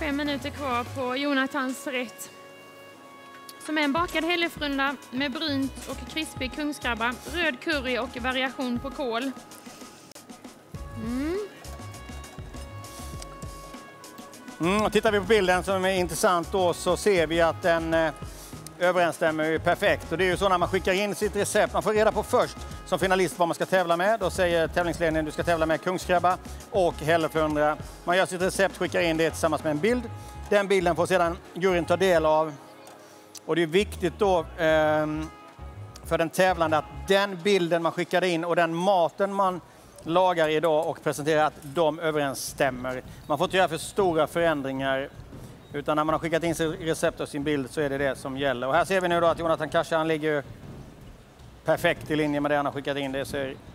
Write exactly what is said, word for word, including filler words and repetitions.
fem minuter kvar på Jonathans rätt. Som är en bakad hällefrunda med brynt och krispig kungskrabba, röd curry och variation på kål. Mm. Mm, tittar vi på bilden som är intressant då, så ser vi att den eh, överensstämmer ju perfekt. Och det är ju så när man skickar in sitt recept. Man får reda på först som finalist vad man ska tävla med. Då säger tävlingsledningen att du ska tävla med kungskrabba och hällefrunda. Man gör sitt recept, skickar in det tillsammans med en bild. Den bilden får sedan juryn ta del av. Och det är viktigt då eh, för den tävlande att den bilden man skickade in och den maten man lagar idag och presenterar, att de överensstämmer. Man får inte göra för stora förändringar, utan när man har skickat in sin recept och sin bild så är det det som gäller. Och här ser vi nu då att Jonathan Kasha, han ligger perfekt i linje med det han har skickat in. Det ser